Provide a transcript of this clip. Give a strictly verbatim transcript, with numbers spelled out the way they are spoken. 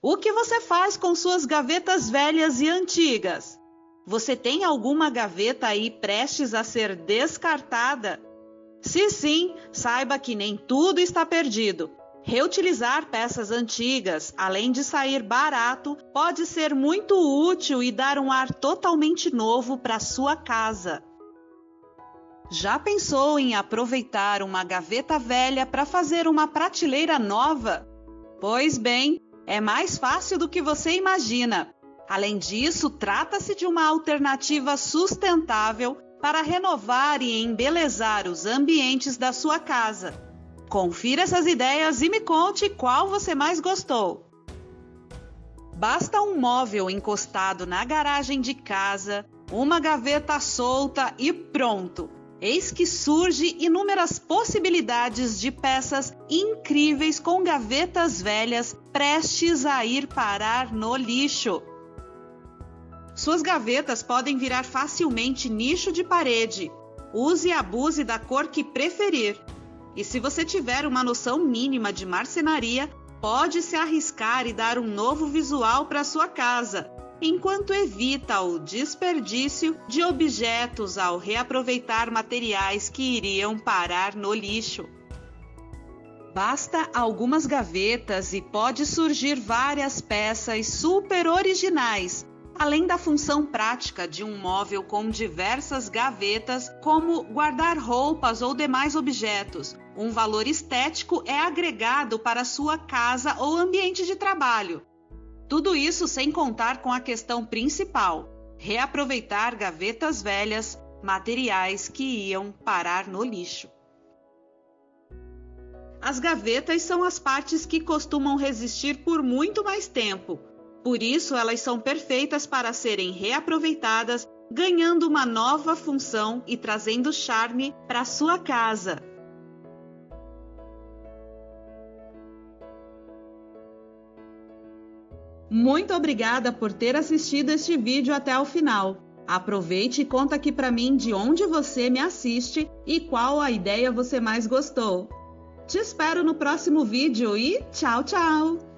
O que você faz com suas gavetas velhas e antigas? Você tem alguma gaveta aí prestes a ser descartada? Se sim, saiba que nem tudo está perdido. Reutilizar peças antigas, além de sair barato, pode ser muito útil e dar um ar totalmente novo para sua casa. Já pensou em aproveitar uma gaveta velha para fazer uma prateleira nova? Pois bem, é mais fácil do que você imagina. Além disso, trata-se de uma alternativa sustentável para renovar e embelezar os ambientes da sua casa. Confira essas ideias e me conte qual você mais gostou. Basta um móvel encostado na garagem de casa, uma gaveta solta e pronto! Eis que surge inúmeras possibilidades de peças incríveis com gavetas velhas prestes a ir parar no lixo. Suas gavetas podem virar facilmente nicho de parede. Use e abuse da cor que preferir. E se você tiver uma noção mínima de marcenaria, pode se arriscar e dar um novo visual para sua casa, enquanto evita o desperdício de objetos ao reaproveitar materiais que iriam parar no lixo. Basta algumas gavetas e pode surgir várias peças super originais, além da função prática de um móvel com diversas gavetas, como guardar roupas ou demais objetos. Um valor estético é agregado para sua casa ou ambiente de trabalho. Tudo isso sem contar com a questão principal: reaproveitar gavetas velhas, materiais que iam parar no lixo. As gavetas são as partes que costumam resistir por muito mais tempo. Por isso, elas são perfeitas para serem reaproveitadas, ganhando uma nova função e trazendo charme para sua casa. Muito obrigada por ter assistido este vídeo até o final. Aproveite e conta aqui para mim de onde você me assiste e qual a ideia você mais gostou. Te espero no próximo vídeo e tchau, tchau!